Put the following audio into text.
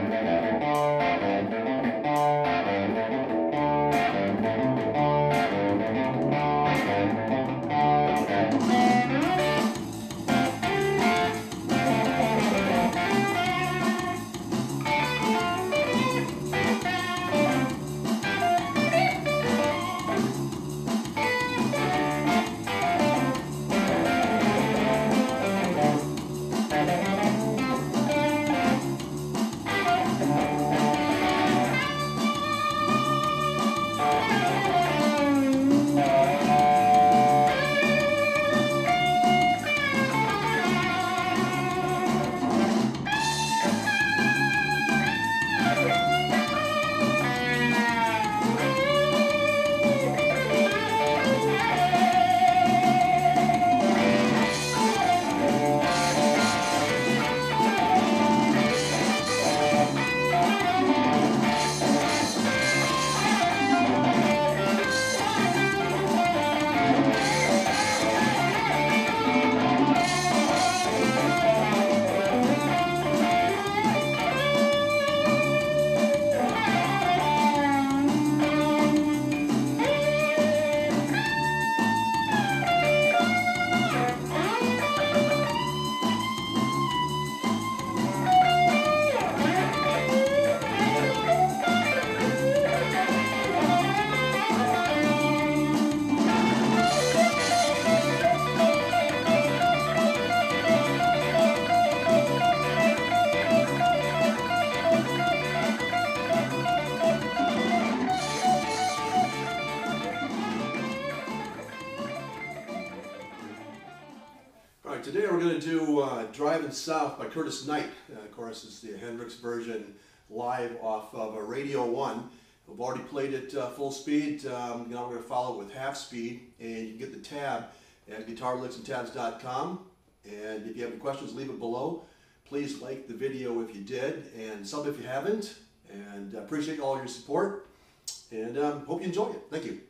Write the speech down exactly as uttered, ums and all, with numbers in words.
Today we're going to do uh, Drivin South by Curtis Knight. Uh, of course, it's the Hendrix version live off of a Radio one. We've already played it uh, full speed. Um, now we're going to follow it with half speed, and you can get the tab at guitar licks and tabs dot com. And if you have any questions, leave it below. Please like the video if you did, and sub if you haven't. And I appreciate all your support, and um, hope you enjoy it. Thank you.